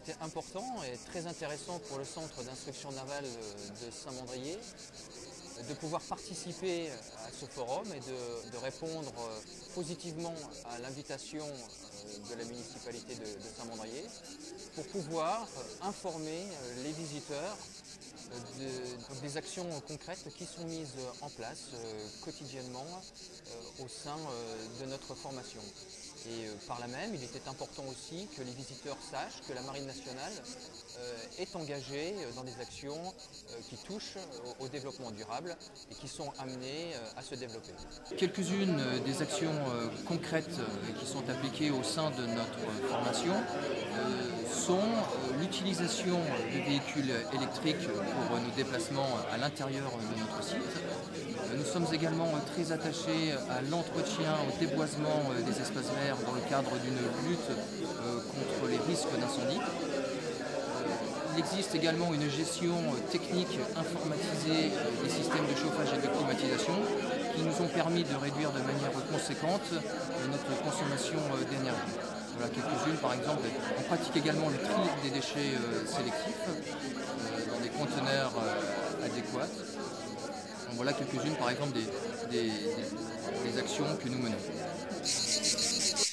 était important et très intéressant pour le centre d'instruction navale de Saint-Mandrier de pouvoir participer à ce forum et de répondre positivement à l'invitation de la municipalité de Saint-Mandrier pour pouvoir informer les visiteurs des actions concrètes qui sont mises en place quotidiennement au sein de notre formation. Et par là même, il était important aussi que les visiteurs sachent que la Marine nationale est engagée dans des actions qui touchent au développement durable et qui sont amenées à se développer. Quelques-unes des actions concrètes qui sont appliquées au sein de notre formation sont l'utilisation de véhicules électriques pour nos déplacements à l'intérieur de notre site. Nous sommes également très attachés à l'entretien, au déboisement des espaces verts dans le cadre d'une lutte contre les risques d'incendie. Il existe également une gestion technique informatisée des systèmes de chauffage et de climatisation qui nous ont permis de réduire de manière conséquente notre consommation d'énergie. Voilà quelques-unes, par exemple, on pratique également le tri des déchets sélectifs dans des conteneurs adéquats. Donc voilà quelques-unes, par exemple, des actions que nous menons.